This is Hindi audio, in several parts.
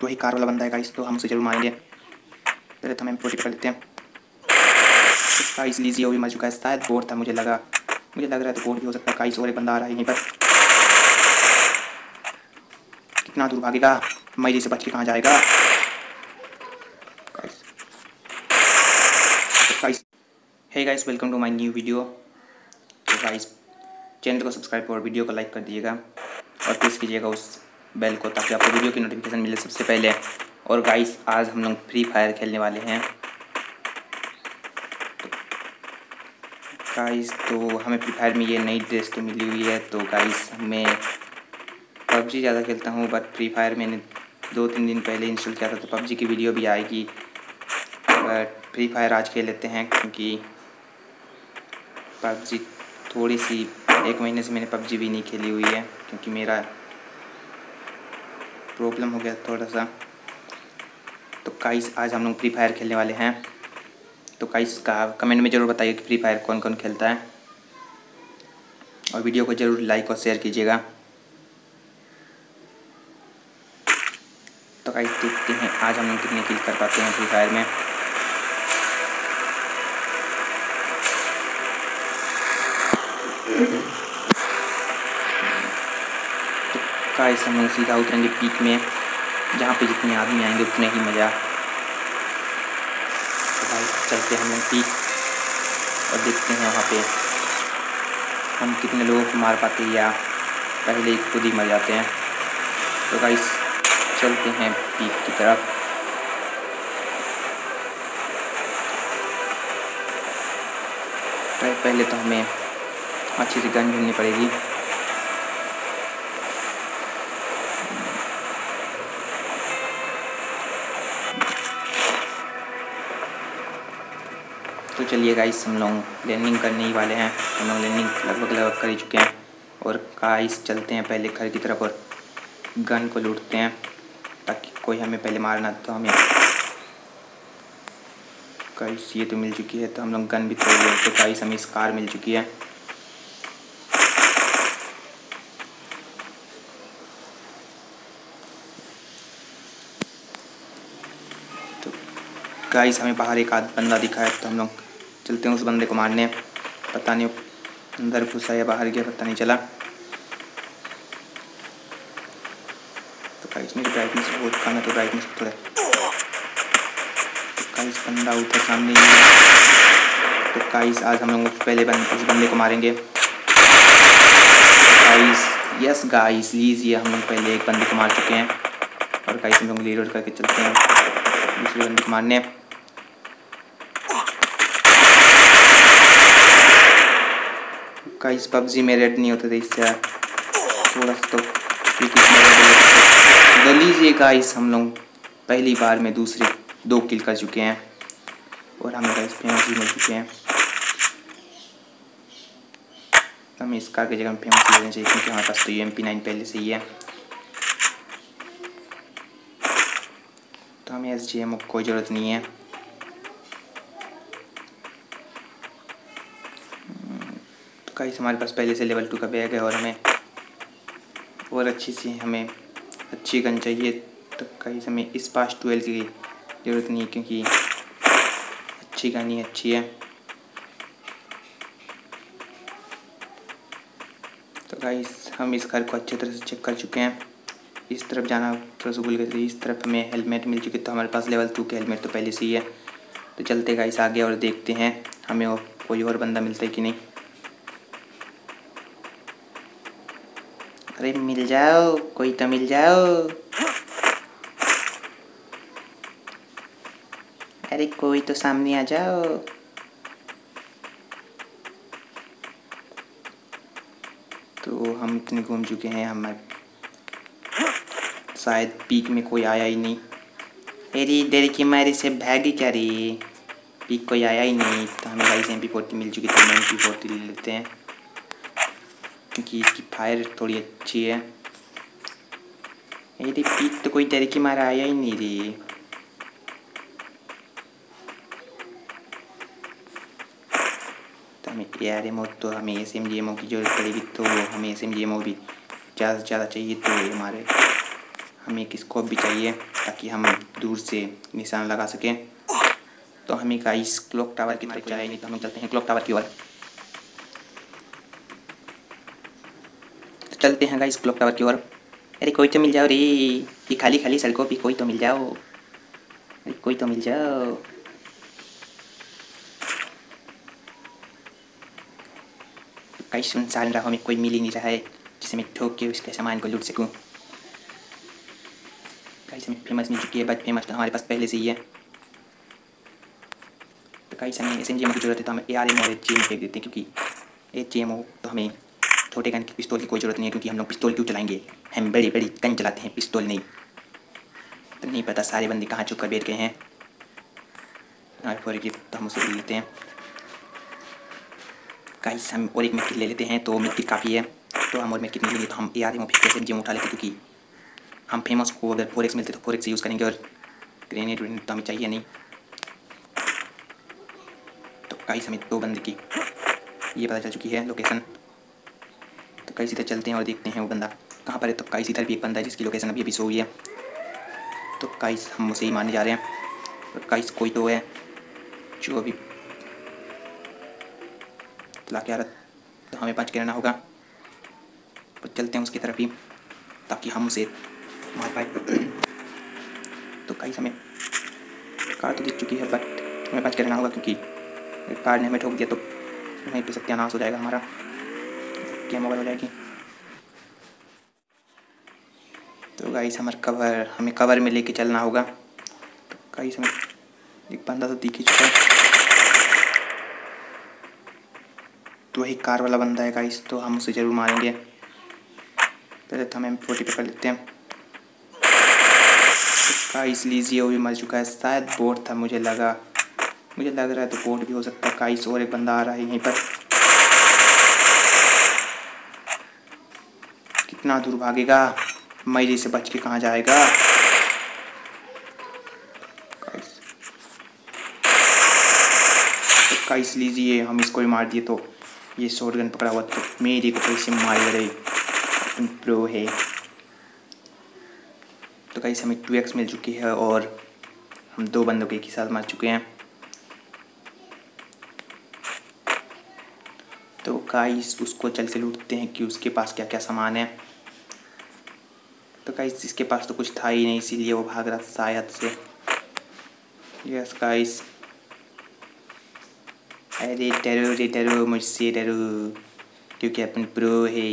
तो वही कार वाला बंदा है गाइस, तो हम उसे जरूर मारेंगे। पहले तो हम M40 कर लेते हैं। तो गाइस लीजिए वो भी मर चुका है, शायद बोट था, मुझे लग रहा है तो बोट भी हो सकता है गाइस। और एक बंदा आ रहा है यहीं पर, कितना दूर भागेगा, मई से बच के कहाँ जाएगा guys. Hey guys, welcome to my new video. तो गाइस चैनल को सब्सक्राइब और वीडियो को लाइक कर दीजिएगा और प्रेस कीजिएगा उस बेल को, ताकि आपको वीडियो की नोटिफिकेशन मिले सबसे पहले। और गाइस आज हम लोग फ्री फायर खेलने वाले हैं। गाइस तो हमें फ्री फायर में ये नई ड्रेस तो मिली हुई है। तो गाइस मैं पबजी ज़्यादा खेलता हूँ, बट फ्री फायर मैंने 2-3 दिन पहले इंस्टॉल किया था, तो पबजी की वीडियो भी आएगी। बट फ्री फायर आज खेल लेते हैं, क्योंकि पबजी थोड़ी सी 1 महीने से मैंने पबजी भी नहीं खेली हुई है, क्योंकि मेरा प्रॉब्लम हो गया थोड़ा सा। तो गाइस आज हम लोग फ्री फायर खेलने वाले हैं। तो गाइस का कमेंट में ज़रूर बताइए कि फ्री फायर कौन कौन खेलता है, और वीडियो को ज़रूर लाइक और शेयर कीजिएगा। तो गाइस देखते हैं आज हम लोग कितने किल कर पाते हैं फ्री फायर में। तो गाइस हम लोग सीधा उतरेंगे पीक में, जहाँ पे जितने आदमी आएंगे उतने ही मज़ा। तो गाइस चलते हम लोग पीक और देखते हैं वहाँ पे हम कितने लोगों को मार पाते हैं, या पहले ही खुद ही मर जाते हैं। तो गाइस चलते हैं पीक की तरफ। तो पहले तो हमें अच्छी सी गन ढूंढनी पड़ेगी। तो चलिए गाइस हम लोग लैंडिंग करने ही वाले हैं। हम लोग लैंडिंग लगभग कर ही चुके हैं। और गाइस चलते हैं पहले घर की तरफ और गन को लूटते हैं, ताकि कोई हमें पहले मारना। तो हमें गाइस ये तो मिल चुकी है, तो हम लोग गन भी तोड़ लिए। तो गाइस हमें कार मिल चुकी है। तो गाइस हमें बाहर एक आध बंदा दिखा है, तो हम लोग चलते हैं उस बंदे को मारने। पता नहीं अंदर घुसा या बाहर गया, पता नहीं चला। तो गाइस मेरी ब्राइटनेस बहुत कम है, तो ब्राइटनेस थोड़ा। तो गाइस बंदा उधर सामने ही है। तो गाइस आज हम लोग पहले उस बंदे को मारेंगे। गाइस यस गाइस लीजिए हम लोग पहले एक बंदे को मार चुके हैं। और गाइस हम लोग रीलोड करके चलते हैं दूसरे बंदे को मारने। गाइस पबजी में रेड नहीं होते थे, इससे थोड़ा सा तो लीजिए गाइस हम लोग पहली बार में दूसरे 2 किल कर चुके हैं, और हमें गाइस फेमस भी मिल चुके हैं। हमें इस कार की जगह फेमस लेना चाहिए, क्योंकि हमारे पास तो MP9 पहले से ही है। तो हमें SGM की कोई ज़रूरत नहीं है। तो गाइस हमारे पास पहले से लेवल 2 का बैग है, और हमें और हमें अच्छी गन चाहिए। तो गाइस हमें इस पास 12 की ज़रूरत नहीं है, क्योंकि अच्छी गन ही अच्छी है। तो गाइस हम इस घर को अच्छी तरह से चेक कर चुके हैं। इस तरफ जाना थोड़ा सा भूल गए थे। इस तरफ हमें हेलमेट मिल चुकी है, तो हमारे पास लेवल 2 के हेलमेट तो पहले से ही है। तो चलते गाइस आगे और देखते हैं हमें और कोई और बंदा मिलता है कि नहीं। अरे मिल जाओ, कोई तो मिल जाओ। अरे कोई तो सामने आ जाओ। तो हम इतने घूम चुके हैं, हमारे शायद पीक में कोई आया ही नहीं। अरे इधर की मारी से भागी क्या रे, पीक कोई आया ही नहीं। तो हमें गाइस MP40 मिल चुकी, तो हम MP40 ले लेते हैं, क्योंकि इसकी फायर थोड़ी अच्छी है। अरे पीक तो कोई तरह की मारा आया ही नहीं रे। तो हमें AR तो हमें SMG की ज़रूरत पड़ेगी, तो हमें SMG भी ज़्यादा से ज़्यादा चाहिए। तो हमारे हमें एक स्कोप भी चाहिए ताकि हम दूर से निशान लगा सकें। तो हमें गाइस क्लॉक टावर की तरफ जाए नहीं, तो हम चलते हैं क्लॉक टावर की ओर। चलते हैं गाइस क्लॉक टावर की ओर। अरे कोई तो मिल जाओ रे, ये खाली खाली सड़कों पे कोई तो मिल जाओ, अरे कोई तो मिल जाओ। कई सुनसान राहों में कोई मिल ही नहीं रहा है जिसे मैं ठोक के उसके सामान को लूट सकूं। गाइस हमें फेमस मिल चुकी है, बट फेमस तो हमारे पास पहले से ही है। तो गाइस हमें SMG की जरूरत है, तो हम ARM और HGM फेंक देते हैं, क्योंकि HGM तो हमें छोटे गन की पिस्तौल की कोई ज़रूरत नहीं है, क्योंकि हम लोग पिस्तौल क्यों चलाएंगे, हम बड़ी बड़ी गन चलाते हैं, पिस्तौल नहीं। तो नहीं पता सारे बंदे कहाँ छुप कर बैठ गए हैं। फॉर तो हम उसे ले लेते हैं। गाइस हम और एक मेड किट ले लेते हैं, तो मेड किट काफ़ी है। तो हम और मेड किट नहीं लेंगे, तो हम ARM फेंक के SMG उठा लेते, क्योंकि हम फेमस को अगर 4x मिलते तो 4x यूज़ करेंगे, और ग्रेनेड व्रेनेड तो हमें चाहिए नहीं। तो गाइस हमें 2 बंदे की ये पता चल चुकी है लोकेशन। तो गाइस इधर चलते हैं और देखते हैं वो बंदा कहाँ पर है। तो गाइस इधर भी एक बंदा है जिसकी लोकेशन अभी शो हुई है। तो गाइस हम उसे ही मारने जा रहे हैं। और गाइस कोई तो है जो अभी ला के आ रहा, तो हमें बच के रहना होगा। तो चलते हैं उसकी तरफ ही, ताकि हम उसे मार पाए। तो गाइस हमें कार तो दिख चुकी है, बट हमें बच के रहना होगा, क्योंकि कार ने हमें ठोक दिया तो वहीं पे सत्यानाश हो जाएगा हमारा, गेम ओवर हो जाएगी। तो गाइस हमें कवर में लेके चलना होगा। तो गाइस हमें एक बंदा तो दिख ही चुका है, तो वही कार वाला बंदा है गाइस, तो हम उसे ज़रूर मारेंगे। पहले तो हमें 40 पे कर लेते हैं। तो गाइस लीजिए वो भी मर चुका है, शायद बोट था, मुझे लग रहा है, तो बोट भी हो सकता है। गाइस और एक बंदा आ रहा है यहीं पर, कितना दूर भागेगा, मरी से बच के कहाँ जाएगा। तो गाइस लीजिए हम इसको भी मार दिए, तो ये शॉटगन पकड़ा हुआ, तो मेरे को कैसे मारे रहे, प्रो है। तो गाइस हमें 2x मिल चुकी है, और हम 2 बंदों के एक ही साथ मार चुके हैं। तो गाइस उसको चल के लूटते हैं कि उसके पास क्या क्या सामान है। तो गाइस इसके पास तो कुछ था ही नहीं, इसीलिए वो भाग रहा शायद से। यस गाइस, अरे डरो मुझसे डरो, क्योंकि अपन प्रो है।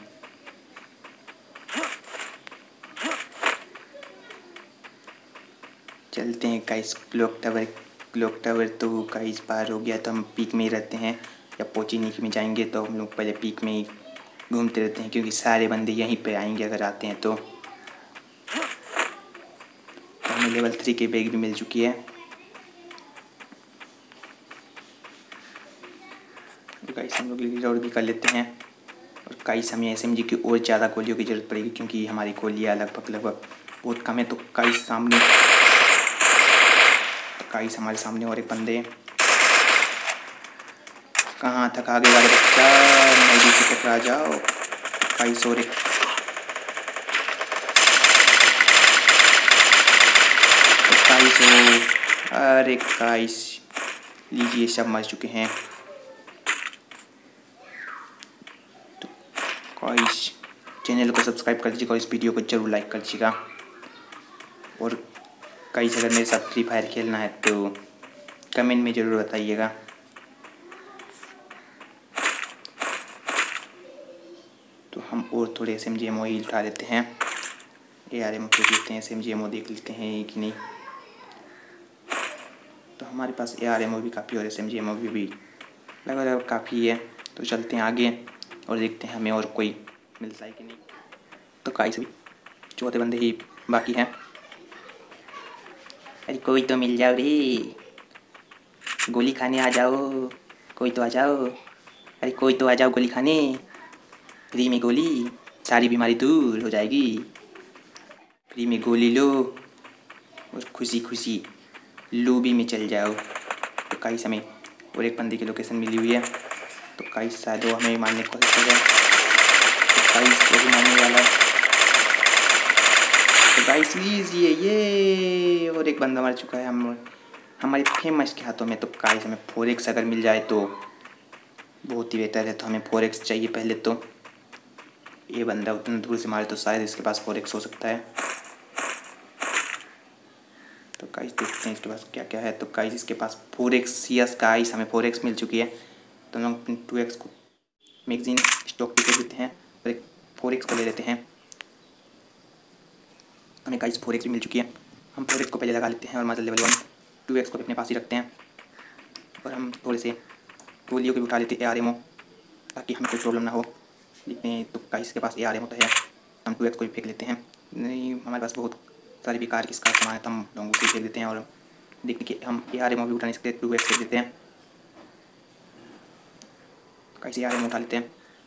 चलते हैं गाइस क्लॉक टावर तो गाइस पार हो गया, तो हम पीक में ही रहते हैं, या पोचिनिक में जाएंगे तो हम लोग पहले पीक में ही घूमते रहते हैं, क्योंकि सारे बंदे यहीं पे आएंगे अगर आते हैं तो। हमें लेवल 3 की बैग भी मिल चुकी है। गाइस हम लोग रिलोड भी कर लेते हैं, और गाइस हमें SMG की और ज़्यादा गोलियों की ज़रूरत पड़ेगी, क्योंकि हमारी गोलियाँ लगभग बहुत कम है। तो गाइस हमारे सामने और एक बंदे, कहाँ थक आगे वाले बच्चा, नदी से टकरा जाओ। गाइस और एक, अरे गाइस लीजिए सब मर चुके हैं। तो गाइस चैनल को सब्सक्राइब कर दीजिएगा और इस वीडियो को जरूर लाइक कर दीजिएगा। और गाइस अगर मेरे साथ फ्री फायर खेलना है तो कमेंट में ज़रूर बताइएगा। तो हम और थोड़े SMG एमओ ही उठा लेते हैं, ARM देख लेते हैं, SMG एमओ देख लेते हैं कि नहीं। तो हमारे पास ARM भी काफ़ी और SMG एमओ भी लगभग काफ़ी है। तो चलते हैं आगे और देखते हैं हमें और कोई मिलता है कि नहीं। तो गाइस अभी 4 बंदे ही बाकी हैं। अरे कोई तो मिल जाओ रे, गोली खाने आ जाओ, कोई तो आ जाओ, अरे कोई तो आ जाओ गोली खाने, फ्री में गोली, सारी बीमारी दूर हो जाएगी। फ्री में गोली लो और खुशी खुशी लूबी में चल जाओ। तो गाइस हमें और एक बंदे की लोकेशन मिली हुई है, तो गाइस शायद वो हमें मारने की कोशिश कर रहा है। तो गाइस वो भी मारने वाला है। तो गाइस लीजिए ये, और एक बंदा मर चुका है हमारे फेमस के हाथों में। तो गाइस हमें 4x अगर मिल जाए तो बहुत ही बेहतर है। तो हमें 4x चाहिए पहले। तो ये बंदा उतना दूर से मारे तो शायद इसके पास 4x हो सकता है। तो गाइस देखते हैं इसके पास क्या क्या है। तो गाइस इसके पास 4x, यस गाइस हमें 4x मिल चुकी है। तो हम अपने 2x को मैगजीन स्टॉक पे देते हैं और एक 4x को ले लेते हैं। हमें गाइस 4x भी मिल चुकी है। हम 4x को पहले लगा लेते हैं और माजल लेवल 1 2x को अपने पास ही रखते हैं। और हम थोड़े से गोलियों को भी उठा लेते हैं ARMO, ताकि हमें कोई प्रॉब्लम ना हो। देखते हैं तो गाइस के पास ARMO तो है, हम 2x को भी फेंक लेते हैं। नहीं हमारे पास बहुत सारी बेकार की इसका सामान है, तो हम लोगों को फेंक देते हैं। और देखते कि हम ARMO भी उठा नहीं सकते, 2x फेंक देते हैं। गाइस ARMO उठा लेते हैं।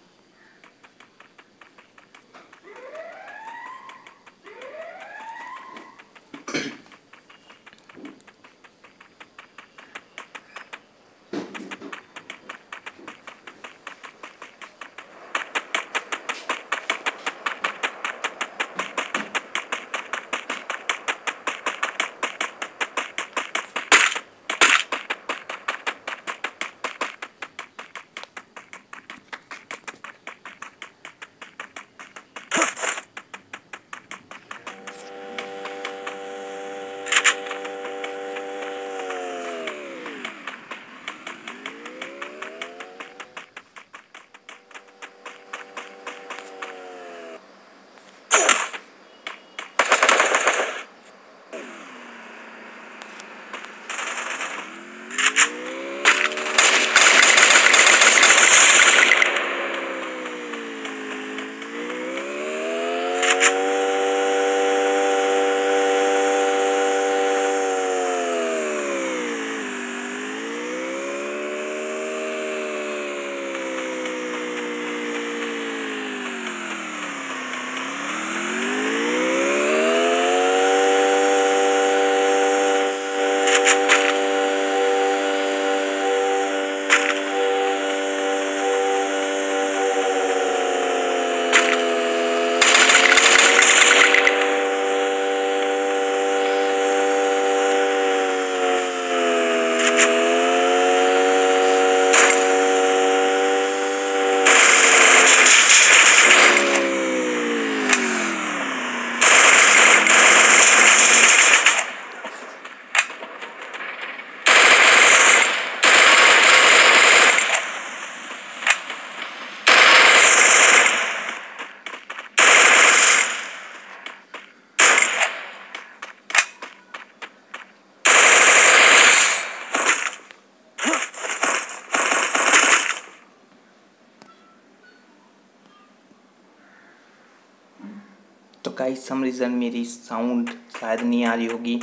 तो गाइस सम रीज़न मेरी साउंड शायद नहीं आ रही होगी।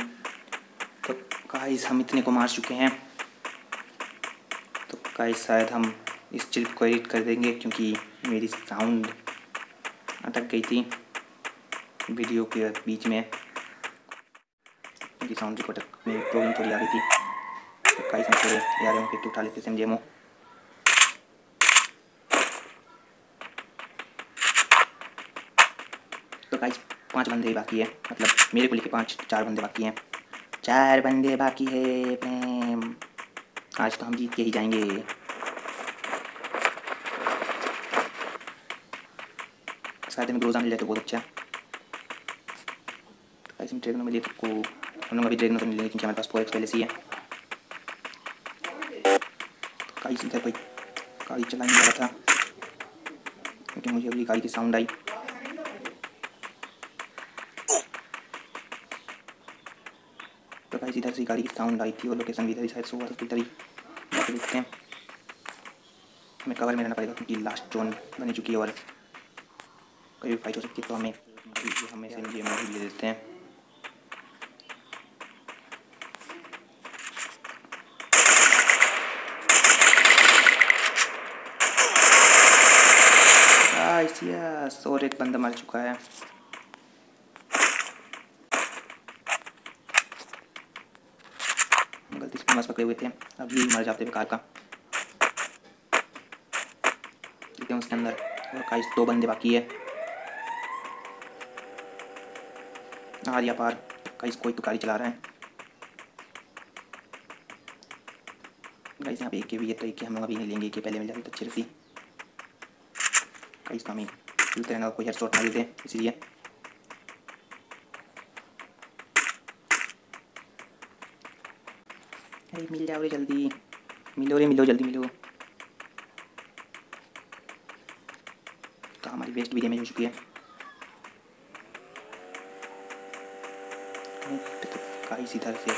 तो गाइस हम इतने को मार चुके हैं। तो गाइस शायद हम इस चीज़ को एडिट कर देंगे, क्योंकि मेरी साउंड अटक गई थी वीडियो के बीच में, क्योंकि साउंड रिकॉर्डर में प्रॉब्लम थोड़ी आ गई थी। तो गाइस हम थोड़े ARMO के उठा लेते हैं SMG। तो गाइस 5 बंदे बाकी है, मतलब मेरे को लेके 4 बंदे बाकी हैं। 4 बंदे बाकी है प्रेम, आज तो हम जीत के ही जाएंगे। शायद हमें ग्रोजा मिल जाए तो बहुत अच्छा। तो गाइस हम ड्रैगनों मिले तो हम लोग अभी ड्रैगनों से मिलेंगे, क्योंकि हमारे पास 4x पहले से ही है। तो गाइस इधर कोई गाड़ी चलाने वाला था, क्योंकि मुझे अभी गाड़ी की साउंड आई। तो गाइस इधर से गाड़ी की साउंड आई थी और लोकेशन भी इधर ही शायद से हुआ था। इधर ही जाके देखते हैं। हमें कवर में रहना पड़ेगा, क्योंकि लास्ट जोन बनी चुकी है और कभी फाइट हो सकती है। तो हमें SMG ले देते हैं। यस और एक बंदा मर चुका है। गलती से फेमस पकड़े हुए थे, अब ये मर जाते बेकार का। देखते हैं उसके अंदर। और गाइस 2 बंदे बाकी है। आर्या पार गाइस, कोई तो गाड़ी चला रहा है गाइस। यहाँ पे एक के भी है तो एक के हम लोग अभी नहीं लेंगे, एक के पहले मिल जाती तो अच्छी रहती गाइस। तो हमें चलते रहना, कोई हेडशॉट ना देते इसलिए। अरे मिल जाओ रे जल्दी, मिलो रे मिलो, जल्दी मिलो। तो हमारी वेस्ट भी डैमेज हो चुकी है गाइस इधर से।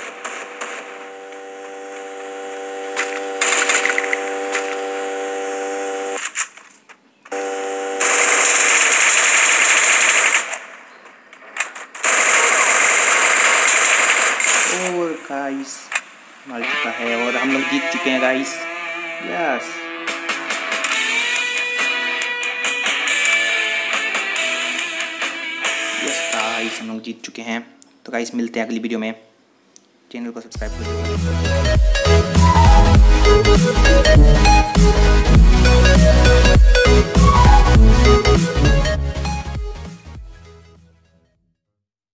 और गाइस मर चुका है और हम लोग जीत चुके हैं गाइस। यस यस गाइस, हम लोग जीत चुके हैं। तो गाइस मिलते हैं अगली वीडियो में, चैनल को सब्सक्राइब करिए।